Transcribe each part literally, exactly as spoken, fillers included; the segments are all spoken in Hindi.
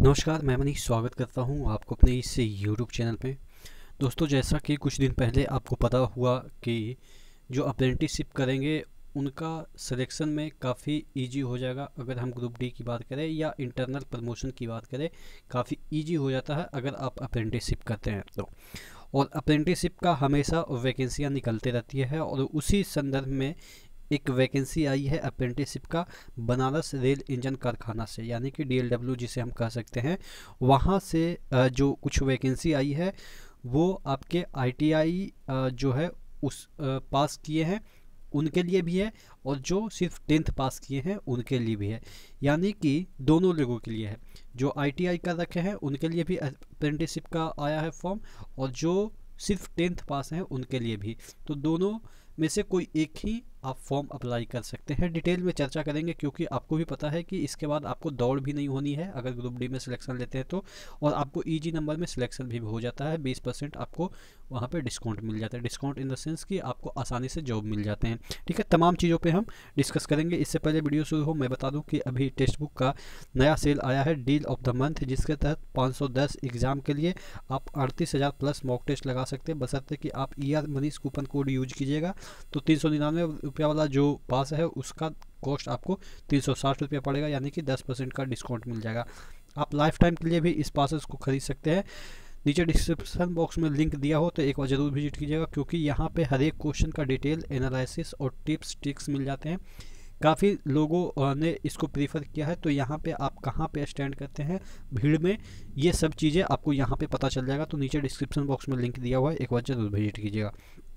नमस्कार, मैं मनीष स्वागत करता हूं आपको अपने इस यूट्यूब चैनल पे। दोस्तों, जैसा कि कुछ दिन पहले आपको पता हुआ कि जो अप्रेंटिसशिप करेंगे उनका सिलेक्शन में काफ़ी इजी हो जाएगा। अगर हम ग्रुप डी की बात करें या इंटरनल प्रमोशन की बात करें, काफ़ी इजी हो जाता है अगर आप अप्रेंटिसशिप करते हैं तो। और अप्रेंटिसशिप का हमेशा वैकेंसियाँ निकलते रहती है और उसी संदर्भ में एक वैकेंसी आई है अप्रेंटिसशिप का बनारस रेल इंजन कारखाना से, यानी कि डी एल डब्ल्यू जिसे हम कह सकते हैं। वहाँ से अ, जो कुछ वैकेंसी आई है वो आपके आई टी आई जो है उस अ, पास किए हैं उनके लिए भी है, और जो सिर्फ टेंथ पास किए हैं उनके लिए भी है। यानी कि दोनों लोगों के लिए है। जो आई टी आई कर रखे हैं उनके लिए भी अप्रेंटिसशिप का आया है फॉर्म, और जो सिर्फ टेंथ पास हैं उनके लिए भी। तो दोनों में से कोई एक ही आप फॉर्म अप्लाई कर सकते हैं। डिटेल में चर्चा करेंगे, क्योंकि आपको भी पता है कि इसके बाद आपको दौड़ भी नहीं होनी है अगर ग्रुप डी में सिलेक्शन लेते हैं तो। और आपको इजी नंबर में सिलेक्शन भी हो जाता है। बीस परसेंट आपको वहाँ पे डिस्काउंट मिल जाता है। डिस्काउंट इन द सेंस कि आपको आसानी से जॉब मिल जाते हैं। ठीक है, तमाम चीज़ों पे हम डिस्कस करेंगे। इससे पहले वीडियो शुरू हो मैं बता दूं कि अभी टेक्स्ट बुक का नया सेल आया है, डील ऑफ द मंथ, जिसके तहत पाँच सौ दस एग्ज़ाम के लिए आप अड़तीस हज़ार प्लस मॉक टेस्ट लगा सकते हैं, बशर्ते कि आप E R Manish coupon code use कीजिएगा। तो तीन सौ निन्यानवे रुपया वाला जो पास है उसका कॉस्ट आपको तीन सौ साठ रुपया पड़ेगा, यानी कि दस परसेंट का डिस्काउंट मिल जाएगा। आप लाइफ टाइम के लिए भी इस पासेस को खरीद सकते हैं। नीचे डिस्क्रिप्शन बॉक्स में लिंक दिया हो तो एक बार ज़रूर विजिट कीजिएगा, क्योंकि यहाँ पे हर एक क्वेश्चन का डिटेल एनालिसिस और टिप्स ट्रिक्स मिल जाते हैं। काफ़ी लोगों ने इसको प्रीफर किया है, तो यहाँ पे आप कहाँ पे स्टैंड करते हैं भीड़ में, ये सब चीज़ें आपको यहाँ पे पता चल जाएगा। तो नीचे डिस्क्रिप्शन बॉक्स में लिंक दिया हुआ है, एक बार जरूर विजिट कीजिएगा।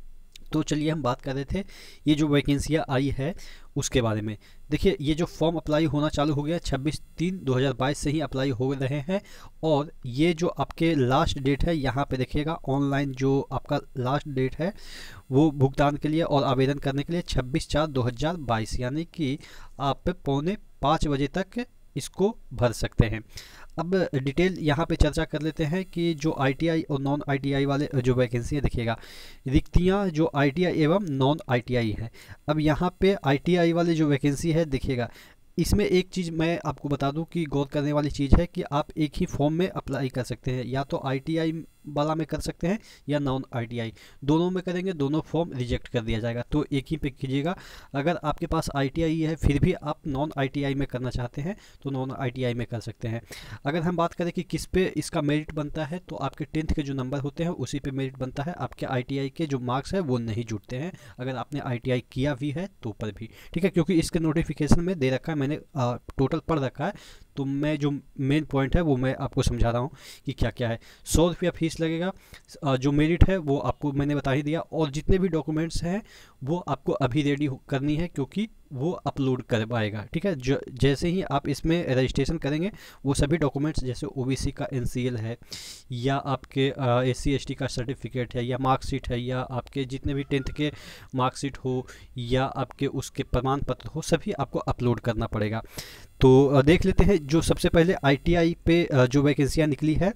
तो चलिए हम बात कर रहे थे ये जो वैकेंसियाँ आई है उसके बारे में। देखिए, ये जो फॉर्म अप्लाई होना चालू हो गया छब्बीस तीन दो हज़ार बाईस से ही अप्लाई हो रहे हैं। और ये जो आपके लास्ट डेट है यहाँ पे देखिएगा, ऑनलाइन जो आपका लास्ट डेट है वो भुगतान के लिए और आवेदन करने के लिए छब्बीस चार दो हज़ार बाईस, यानी कि आप पौने पाँच बजे तक इसको भर सकते हैं। अब डिटेल यहाँ पे चर्चा कर लेते हैं कि जो आई टी आई और नॉन आई टी आई वाले जो वैकेंसी है, देखिएगा रिक्तियाँ जो आई टी आई एवं नॉन आई टी आई है। अब यहाँ पे आई टी आई वाले जो वैकेंसी है, देखिएगा इसमें एक चीज़ मैं आपको बता दूं कि गौर करने वाली चीज़ है कि आप एक ही फॉर्म में अप्लाई कर सकते हैं, या तो आई टी आई वाला में कर सकते हैं या नॉन आई टी आई। दोनों में करेंगे दोनों फॉर्म रिजेक्ट कर दिया जाएगा, तो एक ही पे कीजिएगा। अगर आपके पास आई टी आई है फिर भी आप नॉन आई टी आई में करना चाहते हैं तो नॉन आई टी आई में कर सकते हैं। अगर हम बात करें कि किस पे इसका मेरिट बनता है, तो आपके टेंथ के जो नंबर होते हैं उसी पे मेरिट बनता है। आपके आई टी आई के जो मार्क्स है वो नहीं जुड़ते हैं अगर आपने आई टी आई किया भी है तो पर भी। ठीक है, क्योंकि इसके नोटिफिकेशन में दे रखा है, मैंने टोटल पढ़ रखा है, तो मैं जो मेन पॉइंट है वो मैं आपको समझा रहा हूँ कि क्या क्या है। सौ रुपया फीस लगेगा। जो मेरिट है वो आपको मैंने बता ही दिया, और जितने भी डॉक्यूमेंट्स हैं वो आपको अभी रेडी करनी है, क्योंकि वो अपलोड कर पाएगा। ठीक है, जो जैसे ही आप इसमें रजिस्ट्रेशन करेंगे वो सभी डॉक्यूमेंट्स, जैसे ओ बी सी का एन सी एल है, या आपके एस सी एस टी का सर्टिफिकेट है, या मार्कशीट है, या आपके जितने भी टेंथ के मार्कशीट हो, या आपके उसके प्रमाण पत्र हो, सभी आपको अपलोड करना पड़ेगा। तो देख लेते हैं जो सबसे पहले आई टी आई पे जो वैकेंसियाँ निकली है।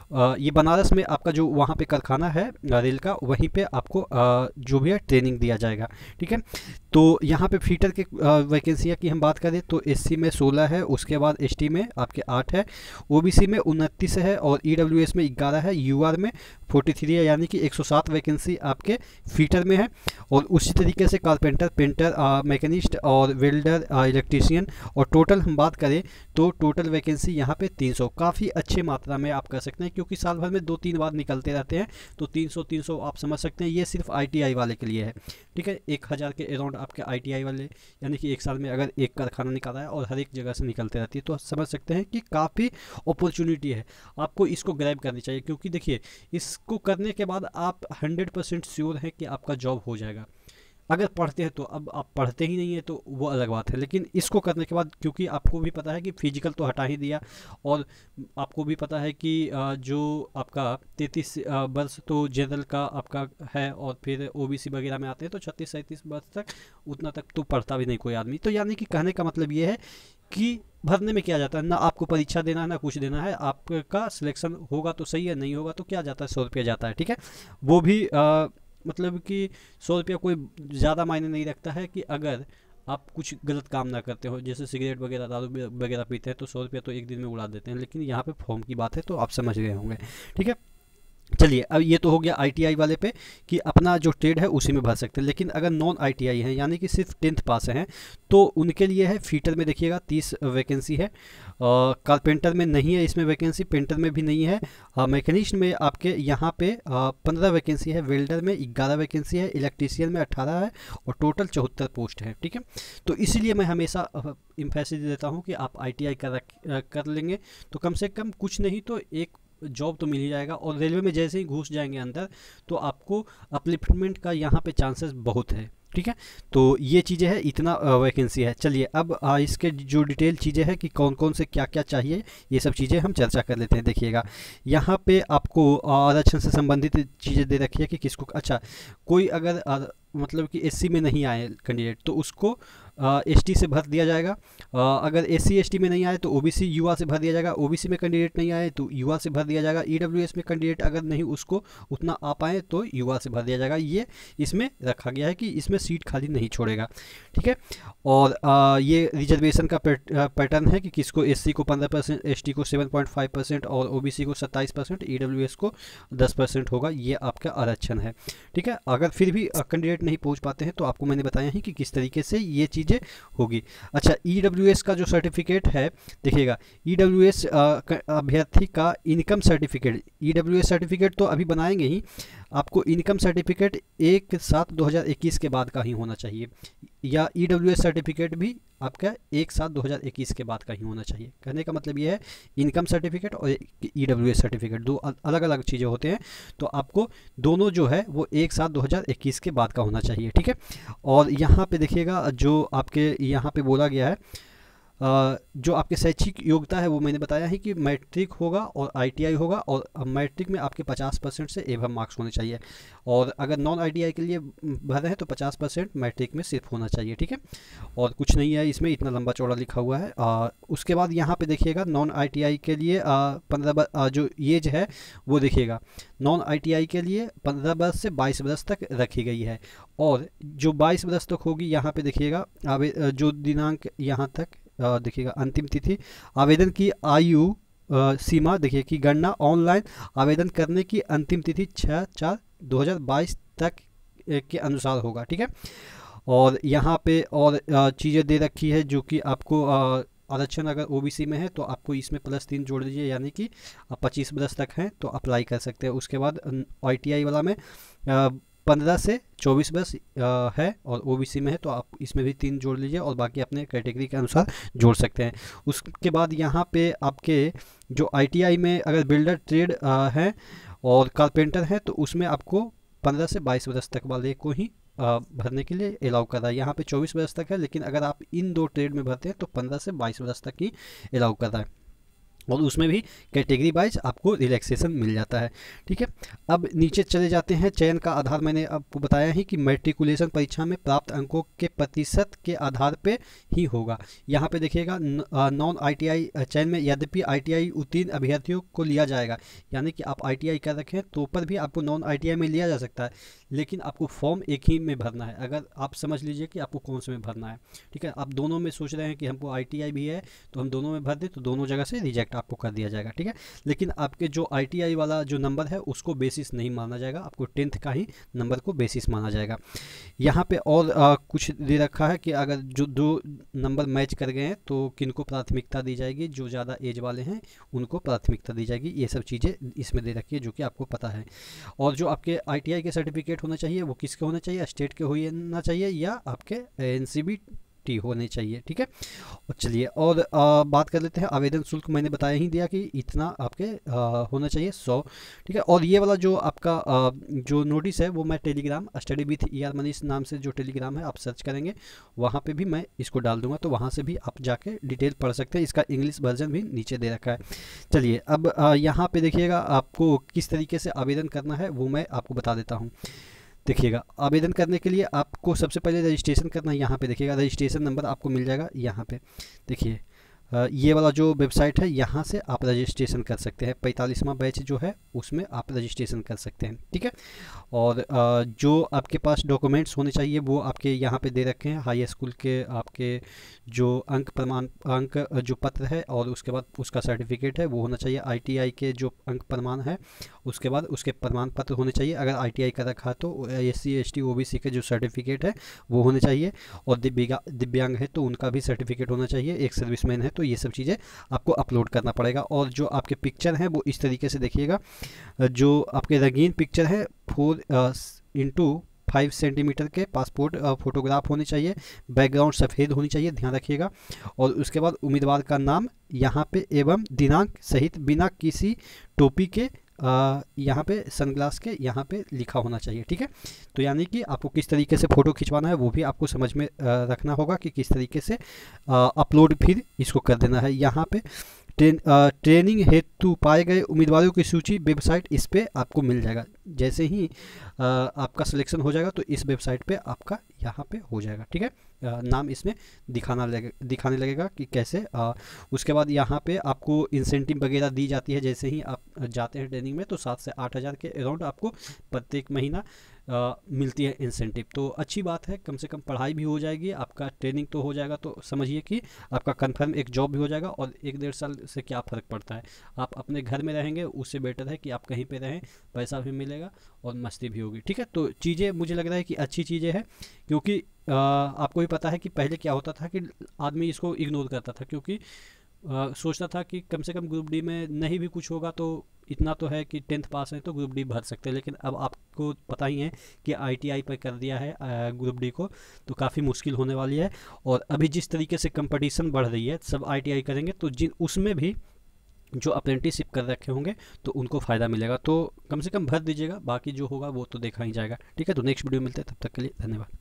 ये बनारस में आपका जो वहाँ पे कारखाना है रेल का, वहीं पे आपको जो भी है ट्रेनिंग दिया जाएगा। ठीक है, तो यहाँ पे फीटर के वैकेंसियाँ की हम बात करें तो एससी में सोलह है, उसके बाद एसटी में आपके आठ है, ओबीसी में उनतीस है, और ईडब्ल्यूएस में ग्यारह है, यूआर में तैंतालीस है, यानी कि एक सौ सात वैकेंसी आपके फीटर में है। और उसी तरीके से कारपेंटर, पेंटर, मैकेनिस्ट और वेल्डर, इलेक्ट्रीशियन, और टोटल हम बात करें तो टोटल वैकेंसी यहाँ पे तीन सौ, काफ़ी अच्छी मात्रा में आप कर सकते हैं, क्योंकि साल भर में दो तीन बार निकलते रहते हैं। तो तीन सौ तीन सौ आप समझ सकते हैं, ये सिर्फ आई टी आई वाले के लिए है। ठीक है, एक हज़ार के अराउंड आपके आई टी आई वाले, यानी कि एक साल में अगर एक कारखाना निकल रहा है और हर एक जगह से निकलते रहती है, तो समझ सकते हैं कि काफ़ी अपॉर्चुनिटी है। आपको इसको ग्रैब करनी चाहिए, क्योंकि देखिए इसको करने के बाद आप हंड्रेड परसेंट श्योर हैं कि आपका जॉब हो जाएगा। अगर पढ़ते हैं तो, अब आप पढ़ते ही नहीं है तो वो अलग बात है, लेकिन इसको करने के बाद, क्योंकि आपको भी पता है कि फिजिकल तो हटा ही दिया, और आपको भी पता है कि जो आपका तैंतीस वर्ष तो जनरल का आपका है, और फिर ओबीसी वगैरह में आते हैं तो छत्तीस सैंतीस वर्ष तक, उतना तक तो पढ़ता भी नहीं कोई आदमी। तो यानी कि कहने का मतलब ये है कि भरने में क्या जाता है, ना आपको परीक्षा देना है ना कुछ देना है, आपका सिलेक्शन होगा तो सही है, नहीं होगा तो क्या जाता है, सौ रुपया जाता है। ठीक है, वो भी आ, मतलब कि सौ रुपया कोई ज़्यादा मायने नहीं रखता है कि अगर आप कुछ गलत काम ना करते हो, जैसे सिगरेट वगैरह दारू वगैरह पीते हैं तो सौ रुपया तो एक दिन में उड़ा देते हैं, लेकिन यहाँ पे फॉर्म की बात है तो आप समझ गए होंगे। ठीक है, चलिए अब ये तो हो गया आईटीआई वाले पे कि अपना जो ट्रेड है उसी में भर सकते हैं। लेकिन अगर नॉन आईटीआई हैं यानी कि सिर्फ टेंथ पास हैं तो उनके लिए है फीटर में देखिएगा तीस वैकेंसी है, कारपेंटर में नहीं है इसमें वैकेंसी, पेंटर में भी नहीं है, मैकेनिस्ट में आपके यहाँ पे पंद्रह वैकेंसी है, वेल्डर में ग्यारह वैकेंसी है, इलेक्ट्रीशियन में अट्ठारह है और टोटल चौहत्तर पोस्ट है। ठीक है, तो इसीलिए मैं हमेशा इम्फेसिस देता हूँ कि आप आईटीआई कर कर लेंगे तो कम से कम कुछ नहीं तो एक जॉब तो मिल ही जाएगा। और रेलवे में जैसे ही घुस जाएंगे अंदर तो आपको अपलिफ्टमेंट का यहाँ पे चांसेस बहुत है। ठीक है, तो ये चीज़ें हैं, इतना वैकेंसी है। चलिए अब आ, इसके जो डिटेल चीज़ें हैं कि कौन कौन से क्या क्या चाहिए ये सब चीज़ें हम चर्चा कर लेते हैं। देखिएगा यहाँ पे आपको आरक्षण से संबंधित चीज़ें दे रखी है कि किसको, अच्छा कोई अगर आ, मतलब कि एससी में नहीं आए कैंडिडेट तो उसको एसटी से भर दिया जाएगा, आ, अगर एससी एसटी में नहीं आए तो ओबीसी युवा से भर दिया जाएगा, ओबीसी में कैंडिडेट नहीं आए तो युवा से भर दिया जाएगा, ईडब्ल्यूएस में कैंडिडेट अगर नहीं उसको उतना आ पाए तो युवा से भर दिया जाएगा। ये इसमें रखा गया है कि इसमें सीट खाली नहीं छोड़ेगा। ठीक है, और आ, ये रिजर्वेशन का पैटर्न है कि किसको एससी को पंद्रह परसेंट, एसटी को सेवन पॉइंट फाइव परसेंट और ओबीसी को सत्ताईस परसेंट, ईडब्ल्यूएस को दस परसेंट होगा। ये आपका आरक्षण है। ठीक है, अगर फिर भी कैंडिडेट नहीं पहुंच पाते हैं तो आपको मैंने बताया है कि किस तरीके से ये चीज़ें होगी। अच्छा ईडब्ल्यूएस का जो सर्टिफिकेट है देखिएगा, ईडब्ल्यूएस अभ्यर्थी का इनकम सर्टिफिकेट, ईडब्ल्यूएस सर्टिफिकेट तो अभी बनाएंगे ही, आपको इनकम सर्टिफिकेट एक सात दो हज़ार इक्कीस के बाद का ही होना चाहिए, या ईडब्ल्यूएस सर्टिफिकेट भी आपका एक सात दो हज़ार इक्कीस के बाद का ही होना चाहिए। कहने का मतलब ये है इनकम सर्टिफिकेट और ईडब्ल्यूएस सर्टिफिकेट दो अलग अलग चीज़ें होते हैं, तो आपको दोनों जो है वो एक सात दो हज़ार इक्कीस के बाद का होना चाहिए। ठीक है, और यहाँ पे देखिएगा जो आपके यहाँ पे बोला गया है Uh, जो आपके शैक्षिक योग्यता है वो मैंने बताया है कि मैट्रिक होगा और आईटीआई होगा, और मैट्रिक में आपके पचास परसेंट से एवं मार्क्स होने चाहिए, और अगर नॉन आईटीआई के लिए भर रहे हैं तो पचास परसेंट मैट्रिक में सिर्फ होना चाहिए। ठीक है, और कुछ नहीं है इसमें, इतना लंबा चौड़ा लिखा हुआ है। आ, उसके बाद यहाँ पे देखिएगा नॉन आईटीआई के लिए पंद्रह जो एज है वो देखिएगा, नॉन आईटीआई के लिए पंद्रह वर्ष से बाईस वर्ष तक रखी गई है, और जो बाईस वर्ष तक होगी यहाँ पे देखिएगा जो दिनांक यहाँ तक देखिएगा अंतिम तिथि आवेदन की आयु सीमा देखिए कि गणना ऑनलाइन आवेदन करने की अंतिम तिथि छः चार दो हज़ार बाईस तक के अनुसार होगा। ठीक है, और यहाँ पे और चीज़ें दे रखी है जो कि आपको आरक्षण अगर ओबीसी में है तो आपको इसमें प्लस तीन जोड़ दीजिए, यानी कि पच्चीस वर्ष तक हैं तो अप्लाई कर सकते हैं। उसके बाद आईटीआई वाला में पंद्रह से चौबीस वर्ष है और ओबीसी में है तो आप इसमें भी तीन जोड़ लीजिए और बाकी अपने कैटेगरी के अनुसार जोड़ सकते हैं। उसके बाद यहाँ पे आपके जो आईटीआई में अगर बिल्डर ट्रेड है और कारपेंटर है तो उसमें आपको पंद्रह से बाईस वर्ष तक वाले को ही भरने के लिए अलाउ कर रहा है। यहाँ पे चौबीस वर्ष तक है, लेकिन अगर आप इन दो ट्रेड में भरते हैं तो पंद्रह से बाईस वर्ष तक ही अलाउ कर रहा है, और उसमें भी कैटेगरी वाइज आपको रिलैक्सेशन मिल जाता है। ठीक है, अब नीचे चले जाते हैं। चयन का आधार मैंने आपको बताया ही कि मैट्रिकुलेशन परीक्षा में प्राप्त अंकों के प्रतिशत के आधार पे ही होगा। यहाँ पे देखिएगा नॉन आईटीआई चयन में यद्यपि आईटीआई उत्तीर्ण अभ्यर्थियों को लिया जाएगा, यानी कि आप आईटीआई कर रखें तो पर भी आपको नॉन आईटीआई में लिया जा सकता है, लेकिन आपको फॉर्म एक ही में भरना है। अगर आप समझ लीजिए कि आपको कौन से में भरना है। ठीक है, आप दोनों में सोच रहे हैं कि हमको आईटीआई भी है तो हम दोनों में भर दें तो दोनों जगह से रिजेक्ट आपको कर दिया जाएगा। ठीक है, लेकिन आपके जो आईटीआई वाला जो नंबर है उसको बेसिस नहीं माना जाएगा, आपको टेंथ का ही नंबर को बेसिस माना जाएगा। यहाँ पे और आ, कुछ दे रखा है कि अगर जो दो नंबर मैच कर गए हैं तो किनको प्राथमिकता दी जाएगी, जो ज़्यादा एज वाले हैं उनको प्राथमिकता दी जाएगी। ये सब चीज़ें इसमें दे रखी है जो कि आपको पता है। और जो आपके आईटीआई के सर्टिफिकेट होने चाहिए वो किसके होने चाहिए, स्टेट के होना चाहिए या आपके एनसीबी टी होने चाहिए। ठीक है, और चलिए और आ, बात कर लेते हैं आवेदन शुल्क। मैंने बताया ही दिया कि इतना आपके आ, होना चाहिए सौ। ठीक है, और ये वाला जो आपका आ, जो नोटिस है वो मैं Telegram study with E R Manish नाम से जो टेलीग्राम है आप सर्च करेंगे वहाँ पे भी मैं इसको डाल दूंगा, तो वहाँ से भी आप जाके डिटेल पढ़ सकते हैं। इसका इंग्लिश वर्जन भी नीचे दे रखा है। चलिए अब यहाँ पे देखिएगा आपको किस तरीके से आवेदन करना है वो मैं आपको बता देता हूँ। देखिएगा आवेदन करने के लिए आपको सबसे पहले रजिस्ट्रेशन करना है। यहाँ पे देखिएगा रजिस्ट्रेशन नंबर आपको मिल जाएगा। यहाँ पे देखिए अ, ये वाला जो वेबसाइट है यहाँ से आप रजिस्ट्रेशन कर सकते हैं। पैंतालीसवां बैच जो है उसमें आप रजिस्ट्रेशन कर सकते हैं, ठीक है। और अ, जो आपके पास डॉक्यूमेंट्स होने चाहिए वो आपके यहाँ पे दे रखे हैं। हाई स्कूल के आपके जो अंक प्रमाण अंक जो पत्र है और उसके बाद उसका सर्टिफिकेट है वो होना चाहिए। आईटीआई के जो अंक प्रमाण है उसके बाद उसके प्रमाण पत्र होने चाहिए। अगर आईटीआई का रखा तो S C S T O B C के जो सर्टिफिकेट है वो होने चाहिए। और दिव्यांग दिव्यांग है तो उनका भी सर्टिफिकेट होना चाहिए। एक सर्विसमैन है तो ये सब चीज़ें आपको अपलोड करना पड़ेगा। और जो आपके पिक्चर हैं वो इस तरीके से देखिएगा, जो आपके रंगीन पिक्चर है फोर इंटू फाइव सेंटीमीटर के पासपोर्ट फोटोग्राफ होने चाहिए। बैकग्राउंड सफ़ेद होनी चाहिए, ध्यान रखिएगा। और उसके बाद उम्मीदवार का नाम यहाँ पे एवं दिनांक सहित बिना किसी टोपी के आ, यहाँ पे सनग्लास के यहाँ पे लिखा होना चाहिए, ठीक है। तो यानी कि आपको किस तरीके से फ़ोटो खिंचवाना है वो भी आपको समझ में आ, रखना होगा कि किस तरीके से अपलोड फिर इसको कर देना है। यहाँ पे ट्रेन ट्रेनिंग हेतु पाए गए उम्मीदवारों की सूची वेबसाइट इस पे आपको मिल जाएगा। जैसे ही आ, आपका सिलेक्शन हो जाएगा तो इस वेबसाइट पे आपका यहाँ पे हो जाएगा, ठीक है। आ, नाम इसमें दिखाना लगे दिखाने लगेगा कि कैसे। आ, उसके बाद यहाँ पे आपको इंसेंटिव वगैरह दी जाती है। जैसे ही आप जाते हैं ट्रेनिंग में तो सात से आठ हज़ार के अराउंड आपको प्रत्येक महीना आ, मिलती है इंसेंटिव। तो अच्छी बात है, कम से कम पढ़ाई भी हो जाएगी, आपका ट्रेनिंग तो हो जाएगा। तो समझिए कि आपका कंफर्म एक जॉब भी हो जाएगा। और एक डेढ़ साल से क्या फ़र्क पड़ता है, आप अपने घर में रहेंगे उससे बेटर है कि आप कहीं पे रहें, पैसा भी मिलेगा और मस्ती भी होगी, ठीक है। तो चीज़ें मुझे लग रहा है कि अच्छी चीज़ें हैं, क्योंकि आ, आपको भी पता है कि पहले क्या होता था कि आदमी इसको इग्नोर करता था, क्योंकि आ, सोचता था कि कम से कम ग्रुप डी में नहीं भी कुछ होगा तो इतना तो है कि टेंथ पास है तो ग्रुप डी भर सकते हैं। लेकिन अब आपको पता ही है कि आईटीआई पर कर दिया है ग्रुप डी को, तो काफ़ी मुश्किल होने वाली है। और अभी जिस तरीके से कंपटीशन बढ़ रही है, सब आईटीआई करेंगे तो जिन उसमें भी जो अप्रेंटिसशिप कर रखे होंगे तो उनको फ़ायदा मिलेगा। तो कम से कम भर दीजिएगा, बाकी जो होगा वो तो देखा ही जाएगा, ठीक है। तो नेक्स्ट वीडियो मिलते हैं, तब तक के लिए धन्यवाद।